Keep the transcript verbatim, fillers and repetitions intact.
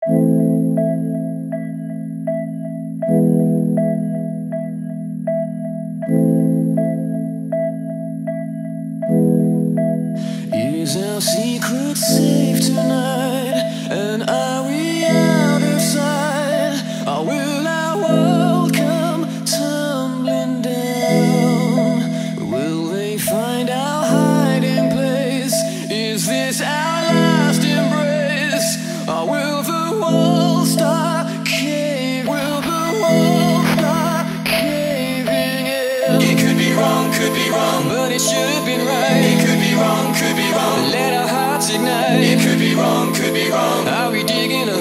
Is our secret safe tonight? And are we out of sight? Or will our world come tumbling down? Will they find our hiding place? Is this our last embrace? Or will the walls start caving? Will the walls start caving in? It could be wrong, could be wrong, but it should have been right. It could be wrong, could be wrong. Let our hearts ignite. It could be wrong, could be wrong. Are we digging